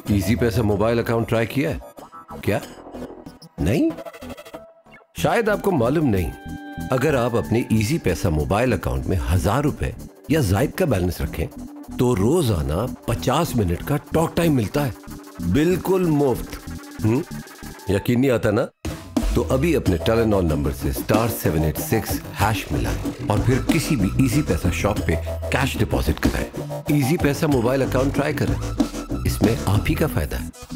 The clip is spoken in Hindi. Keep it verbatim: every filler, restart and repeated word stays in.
इजी पैसा मोबाइल अकाउंट ट्राई किया है क्या? नहीं, शायद आपको मालूम नहीं, अगर आप अपने इजी पैसा मोबाइल अकाउंट में हजार रुपए या जायद का बैलेंस रखें तो रोजाना पचास मिनट का टॉक टाइम मिलता है, बिल्कुल मुफ्त। हम्म यकीन नहीं आता ना? तो अभी अपने टेलीनॉर नंबर से star seven eight six hash मिलाएं और फिर किसी भी इजी पैसा शॉप पे कैश डिपॉजिट कराएं। Easypaisa mobile account try करें, इसमें आप ही का फायदा है।